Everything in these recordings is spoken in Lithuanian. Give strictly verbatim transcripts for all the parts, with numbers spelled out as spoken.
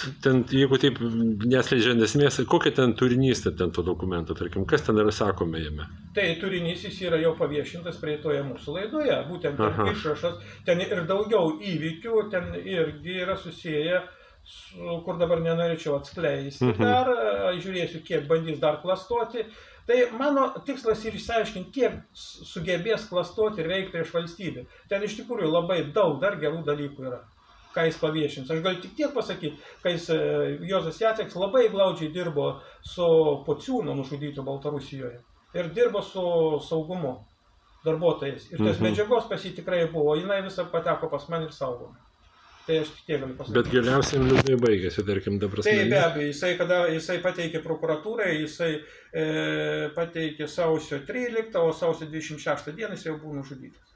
ten, jeigu taip nesleidžiant esmės, kokia ten turinys ten to dokumento, tarkim, kas ten yra sakoma jame? Tai turinys jis yra jau paviešintas praeitoje mūsų laidoje, būtent ten išrašas, ten ir daugiau įvykių, ten irgi yra susiję, su, kur dabar nenorėčiau atskleisti, mhm. dar žiūrėsiu, kiek bandys dar klastoti. Tai mano tikslas ir išsiaiškinti, kiek sugebės klastoti ir veikti prieš valstybę. Ten iš tikrųjų labai daug dar gerų dalykų yra, ką jis paviešins. Aš galiu tik tiek pasakyti, kai jis, Juozas Jaceks labai glaudžiai dirbo su Pociūnu nužudytu Baltarusijoje ir dirbo su saugumu darbuotojais. Ir tas mhm. medžiagos pas jį tikrai buvo, jinai visą pateko pas man ir saugoma. Tai aš tik tiek galiu pasakyti. Bet galiausiai liūdnai baigėsi, tarkim, dabar. Tai be abejo, jisai, kada jisai pateikė prokuratūrai, jisai e, pateikė sausio tryliktą, o sausio dvidešimt šeštą dieną jis jau buvo nužudytas.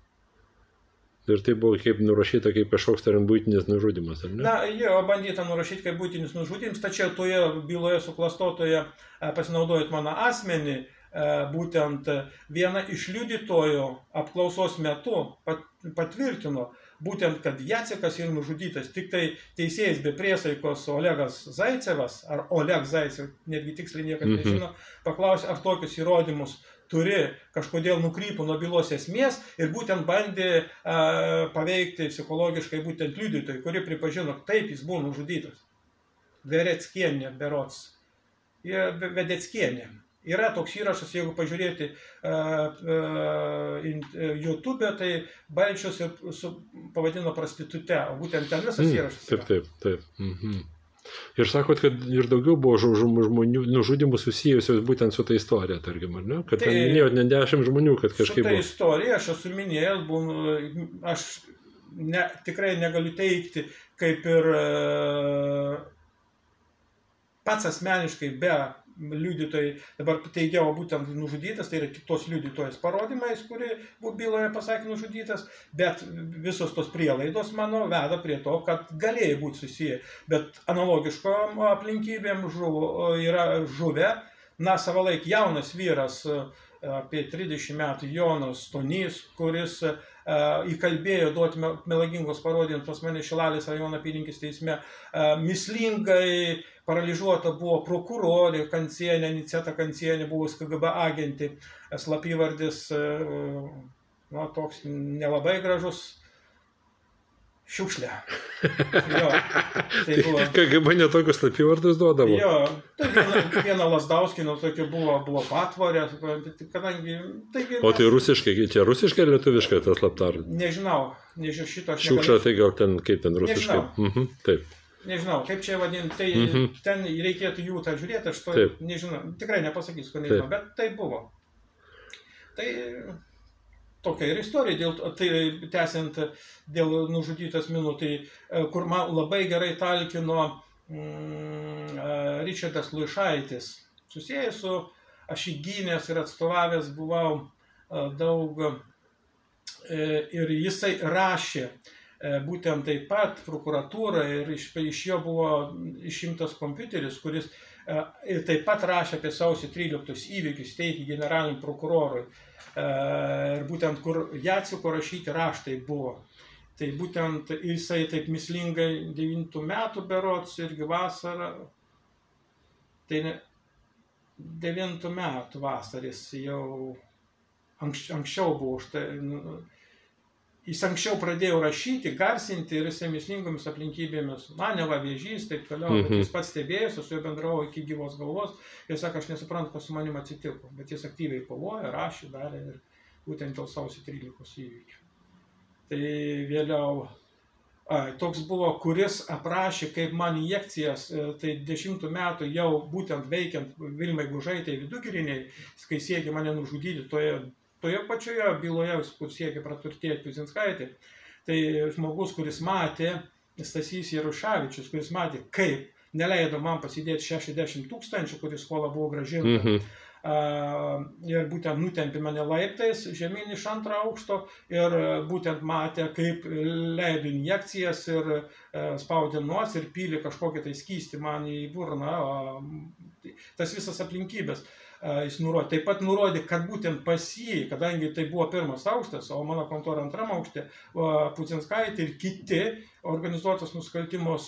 Ir tai buvo kaip nurašyta kaip kažkoks tariant būtinis nužudymas, ar ne? Na, jo, bandyta nurašyti kaip būtinis nužudymas, tačiau toje byloje suklastotoje pasinaudojant mano asmenį, būtent viena iš liudytojų apklausos metu patvirtino, būtent, kad Jacekas yra nužudytas, tik tai teisėjas be priesaikos Olegas Zaicevas, ar Oleg Zaicevas, netgi tiksliai niekas mm-hmm. nežino, paklausė, ar tokius įrodymus turi, kažkodėl nukrypo nuo bylos esmės ir būtent bandė a, paveikti psichologiškai būtent liudytojai, kuri pripažino, taip jis buvo nužudytas. Vereckienė berods. Vedeckienė. Yra toks įrašas, jeigu pažiūrėti uh, uh, YouTube, tai Balčius su, pavadino prostitute, o būtent ten visas mm, įrašas. Taip, taip, taip. Mhm. Ir sakot, kad ir daugiau buvo žmonių nužudimų susijusios būtent su ta istorija, tarkim, ar ne? Kad tai, ten minėjot ne dešimt žmonių, kad kažkaip buvo. Su ta istorija, aš esu minėjęs, buvo, aš ne, tikrai negaliu teikti, kaip ir uh, pats asmeniškai be liudytojai, dabar teigiau būtent nužudytas, tai yra tik tos liudytojas parodymais, kuri byloje pasakė nužudytas, bet visos tos prielaidos, mano, veda prie to, kad galėjo būti susiję, bet analogiškom aplinkybėm žuvo, yra žuvę, na, savalaik jaunas vyras, apie trisdešimt metų, Jonas Stonys, kuris uh, įkalbėjo duoti melagingos parodymus pas mane Šilalės rajono apylinkės teisme, uh, mislingai paralyžiuota buvo prokurorė Kancienė, Niceta Kancienė, buvus K G B agentė, slapyvardis, uh, nu, toks nelabai gražus, šiukšlė. Jo, tai buvo... K G B netokius slapyvardus duodavo? Jo, tai viena, viena Lasdauskino tokia buvo, buvo patvorė, kadangi... Taigi, o tai rusiškai, čia rusiškai ar lietuviškai tas slaptardis? Nežinau, nežinau šito aš šiukšlė, tai gal ten, kaip ten rusiškai? Nežinau. Mhm, taip. Nežinau, kaip čia vadinti, tai mhm. ten reikėtų jų tą žiūrėti, aš to taip. Nežinau, tikrai nepasakysiu, ko nežinau, bet tai buvo. Tai... Tokia ir istorija, dėl, tai tęsiant dėl nužudytas minų, tai kur man labai gerai talkino mm, Ričardas Luišaitis, susijęs su, aš įgynęs ir atstovavęs buvau daug ir jisai rašė būtent taip pat prokuratūrą ir iš, iš jo buvo išimtas kompiuteris, kuris ir taip pat rašė apie sausio tryliktos įvykius, teikė generaliniam prokurorui. Ir būtent kur Jaceko rašyti raštai buvo. Tai būtent jisai taip mislingai devintų metų berods irgi vasarą, tai ne, devintų metų vasaris jau anks, anksčiau buvo, štai, nu, jis anksčiau pradėjo rašyti, garsinti ir jisai mislingomis aplinkybėmis, na, neva vėžys, taip toliau, mm-hmm. bet jis pats stebėjosi, su juo bendravo iki gyvos galvos ir sako, aš nesuprantu, kas su manim atsitiko, bet jis aktyviai kovojo, rašė, darė ir būtent dėl sausio tryliktos įvykių. Tai vėliau, a, toks buvo, kuris aprašė, kaip man injekcijas, tai dešimtų metų jau būtent veikiant Vilmai Gužaitei Vidugiriniai, kai siekė mane nužudyti toje Toje pačioje byloje, kur siekia praturtėti Pizinskaitė, tai žmogus, kuris matė, Stasys Jaruševičius, kuris matė, kaip neleido man pasidėti šešiasdešimt tūkstančių, kuris skolą buvo grąžinta, mm-hmm. uh, ir būtent nutempė mane laiptais žemyn iš antro aukšto ir būtent matė, kaip leido injekcijas ir uh, spaudė nos ir pylė kažkokį tai skystį man į burną, uh, tas visas aplinkybės. jis nurodė. Taip pat nurodė, kad būtent pas jį, kadangi tai buvo pirmas aukštas, o mano kontora antram aukšte, Pucinskaitė ir kiti organizuotos nusikaltimos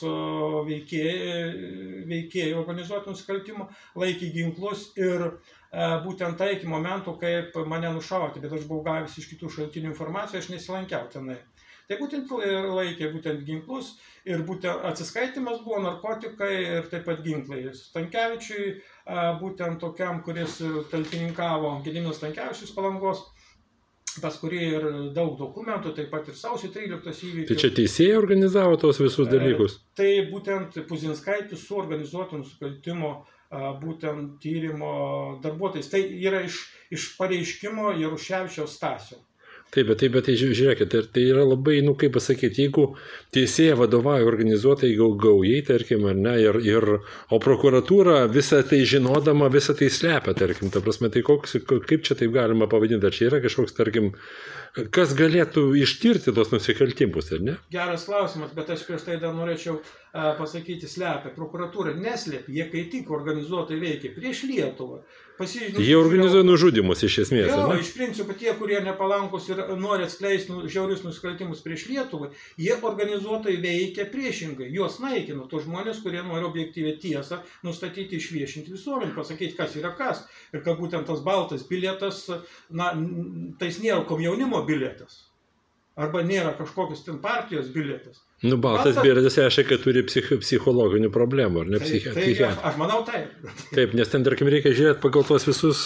veikėjai, veikėjai organizuotų nusikaltimų, laikė ginklus ir būtent tai iki momentų, kaip mane nušauti, bet aš buvau gavęs iš kitų šaltinių informaciją, aš nesilankiau tenai. Tai būtent laikė būtent ginklus ir būtent atsiskaitimas buvo narkotikai ir taip pat ginklai. Stankevičiui, būtent tokiam, kuris talkininkavo, Gediminas Stankevičius Palangos, pas kurį ir daug dokumentų, taip pat ir sausio tryliktos įvykių. Tai čia teisėjai organizavo tos visus dalykus? Tai būtent Puzinskaitis su organizuotų nusikaltimo būtent tyrimo darbuotojais. Tai yra iš, iš pareiškimo Jaruševičiaus Stasio. Taip, bet, taip, bet tai žiūrėkit, tai yra labai, nu kaip pasakyti, jeigu teisėja vadovauja organizuotai gaujai, tarkim, ar ne, ir, ir, o prokuratūra visą tai žinodama, visą tai slepia, tarkim, ta prasme, tai koks, kaip čia taip galima pavadinti, ar čia yra kažkoks, tarkim, kas galėtų ištirti tos nusikaltimus, ar ne? Geras klausimas, bet aš prieš tai dar norėčiau a, pasakyti slepia. Prokuratūra neslėpia, jie kai tik organizuotai veikia prieš Lietuvą. Pasižiūrėjau, jie organizuoja nužudymus iš esmės, jo, ar ne? Iš principo tie, kurie nepalankus ir nori atskleisti nu, žiaurius nusikaltimus prieš Lietuvą, jie organizuotai veikia priešingai, juos naikina, tos žmonės, kurie nori objektyvią tiesą nustatyti, išviešinti visuomenį, pasakyti, kas yra kas. Ir kad būtent tas baltas bilietas, na, tai nėra komjaunimo bilietas. Arba nėra kažkokios ten partijos bilietas. Nu, baltas bilietas reiškia, kad turi psich, psichologinių problemų, ar ne? Tai, Psichi, tai aš, aš manau taip. Taip, nes ten, tarkim, reikia žiūrėti pagal tos visus,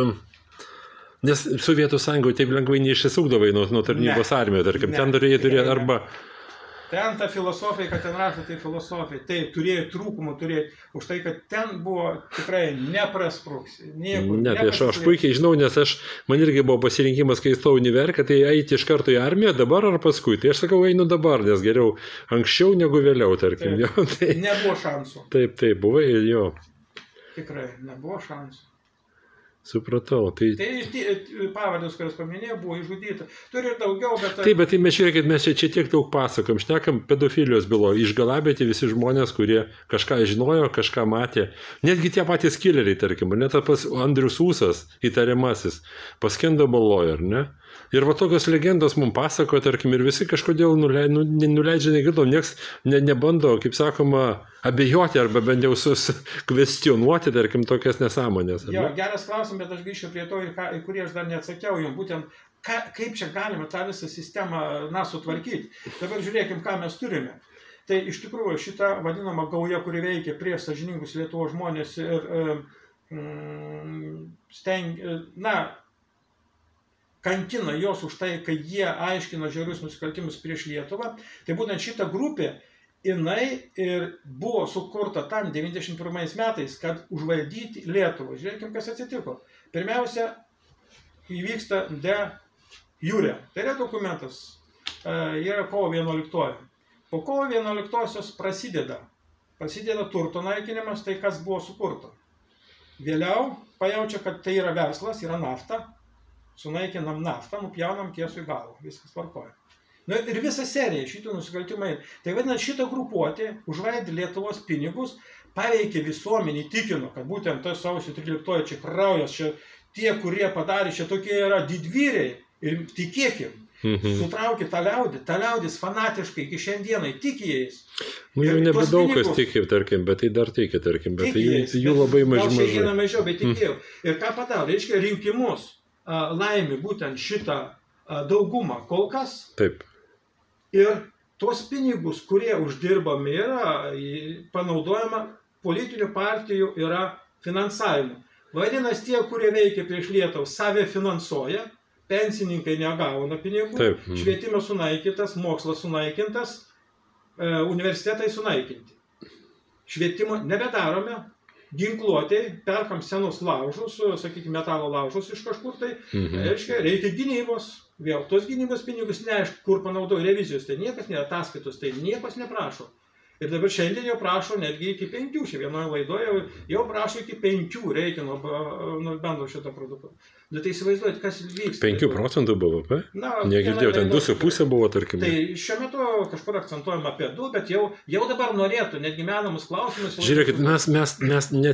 nes Sovietų Sąjungoje taip lengvai neišsisukdavai nuo, nuo tarnybos armijoje, tarkim, ne, ten turėjai turėti arba... Ten ta filosofija, kad ten rašo, tai filosofija, tai turėjo trūkumų, turėjo už tai, kad ten buvo tikrai neprasprūksi. Ne, tai aš, aš puikiai žinau, nes aš, man irgi buvo pasirinkimas, kai įstojau univerką, tai eiti iš karto į armiją, dabar ar paskui. Tai aš sakau, einu dabar, nes geriau anksčiau negu vėliau, tarkim. Taip, jo, tai, nebuvo šansų. Taip, taip, buvai, jo. Tikrai, nebuvo šansų. Supratau. Tai, tai pavardės, kurias paminėjau, buvo išžudyta. Turi ir daugiau, bet... Taip, bet tai mes žiūrėkit, mes čia, čia tiek daug pasakam. Šnekam pedofilijos bylo. Išgalabėti visi žmonės, kurie kažką žinojo, kažką matė. Netgi tie patys killeriai, tarkim. Net tas Andrius Ūsas, įtariamasis, paskendo baloje, ar ne? Ir va tokios legendos mums pasako, tarkim, ir visi kažkodėl nuleidžia, nu, nuleidžia negirdom, nieks ne, nebando, kaip sakoma, abejoti arba bent jau kvestionuoti, tarkim, tokias nesąmonės. Jo, geras klausimas, bet aš grįšiu prie to, į, ką, į kurį aš dar neatsakiau jums, būtent ka, kaip čia galime tą visą sistemą, na, sutvarkyti. Dabar žiūrėkim, ką mes turime. Tai iš tikrųjų šita vadinama gauja, kuri veikia prieš sąžiningus Lietuvos žmonės ir mm, steng, na, kankina jos už tai, kad jie aiškina žiaurius nusikaltimus prieš Lietuvą, tai būtent šita grupė, jinai ir buvo sukurta tam devyniasdešimt pirmais metais, kad užvaldyti Lietuvą. Žiūrėkim, kas atsitiko. Pirmiausia, įvyksta de jure. Tai yra dokumentas, yra kovo vienuoliktoji. Po kovo vienuoliktosios prasideda, prasideda turto naikinimas, tai kas buvo sukurta. Vėliau pajaučia, kad tai yra verslas, yra nafta, sunaikinam naftą, nupjaunam tiesų į galvą, viskas tvarkoja. Nu, ir visa serija šitų nusikaltimai. Tai vadinant, šitą grupuotę užvaldė Lietuvos pinigus, paveikė visuomenį, tikino, kad būtent tas sausio tryliktoji čia kraujas, čia tie, kurie padarė, čia tokie yra didvyriai ir tikėkim. Mhm. Sutraukė tą liaudį, tą liaudis fanatiškai iki šiandienai tiki jais. Nu, jau nebe daug kas tiki, tarkim, bet tai dar tiki, tarkim, bet tai jų, jų labai mažai. Gal šiandieną mažiau, bet tikėjau. Ir ką padarė, reiškia rinkimus. Laimi būtent šitą daugumą kol kas. Taip. Ir tuos pinigus, kurie uždirbami yra, panaudojama politinių partijų yra finansavimu. Vadinasi, tie, kurie veikia prieš Lietuvą, save finansuoja, pensininkai negauna pinigų, taip. Švietimas sunaikintas, mokslas sunaikintas, universitetai sunaikinti. Švietimo nebedarome. Ginkluotėj, perkam senus laužus, sakykime, metalo laužus iš kažkur tai, mhm. reiškia, reikia gynybos. Vėl, tos gynybos pinigus neaišku, kur panaudoja revizijos, tai niekas nėra ataskaitos, tai niekas neprašo. Ir dabar šiandien jau prašo netgi iki penkių, šia vienoje laidoje jau prašo iki penkių reikia nuo, nuo bendro šito produkto. Bet tai įsivaizduojat, kas vyksta. penkių procentų B V P? Na, negirdėjau, ten du su pusė buvo, tarkim. Tai šiuo metu kažkur akcentuojama apie du, bet jau, jau dabar norėtų, netgi menamus klausimus. Žiūrėkit, mes, mes, mes net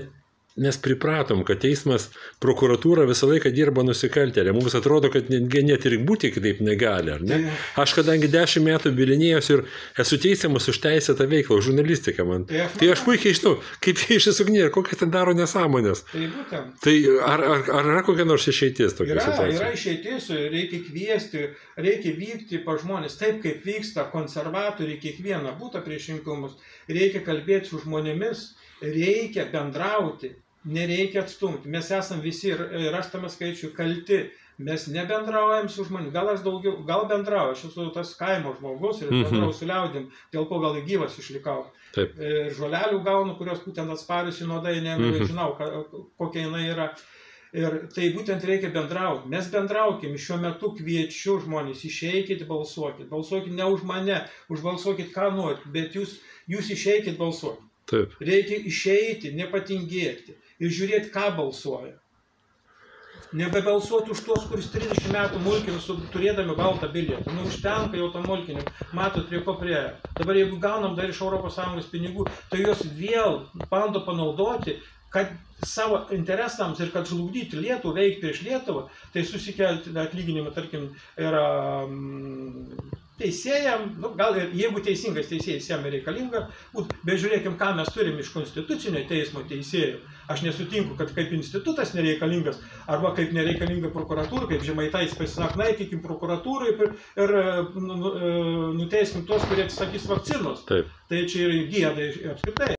Nes pripratom, kad teismas, prokuratūra visą laiką dirba nusikaltėlė. Mums atrodo, kad net ir būti kitaip negali, ar ne? Aš kadangi dešimt metų bilinėjausi ir esu teisiamas už teisėtą veiklą, už žurnalistiką man. Tai aš, tai aš puikiai žinau, kaip jie išsisugnė ir kokią ten daro nesąmonės. Tai būtent. Tai ar, ar, ar yra kokia nors išeitis tokia yra, situacija? Yra išeitis, reikia kviesti, reikia vykti pa žmonės. Taip kaip vyksta konservatoriai kiekvieną būtą prieš rinkimus, reikia kalbėti su žmonėmis, reikia bendrauti, nereikia atstumti. Mes esam visi ir, ir aš tame skaičiu kalti. Mes nebendraujam su žmonėmis. Gal aš daugiau, gal bendrauju. Aš esu tas kaimo žmogus ir bendrauju su liaudim, dėl ko gal gyvas išlikau. Taip. Žolelių gaunu, kurios būtent atspariusi nuodai, nežinau, kokia jinai yra. Ir tai būtent reikia bendrauti. Mes bendraukim. Šiuo metu kviečiu žmonės, išeikit, balsuokit. Balsuokit ne už mane, užbalsuokit ką norit, bet jūs, jūs išeikit balsuokit. Taip. Reikia išeiti, nepatingėti ir žiūrėti, ką balsuoja. Nebebalsuoti už tuos, kuris trisdešimt metų mulkinius turėdami baltą bilietą. Nu, užtenka jau to mulkinių, matot, prie ko prie. Dabar jeigu gaunam dar iš Europos Sąjungos pinigų, tai juos vėl bando panaudoti, kad savo interesams ir kad žlugdyti Lietuvą, veikti prieš Lietuvą, tai susikelti atlyginimą, tarkim, yra teisėjam, nu, gal ir jeigu teisingas teisėjas jam reikalinga, bet žiūrėkim, ką mes turim iš konstitucinio teismo teisėjų. Aš nesutinku, kad kaip institutas nereikalingas, arba kaip nereikalinga prokuratūra, kaip Žemaitais pasisak, naikykim prokuratūrai ir, ir nu, nuteiskim tuos, kurie atsisakys vakcinos. Taip. Tai čia ir gėda apskritai.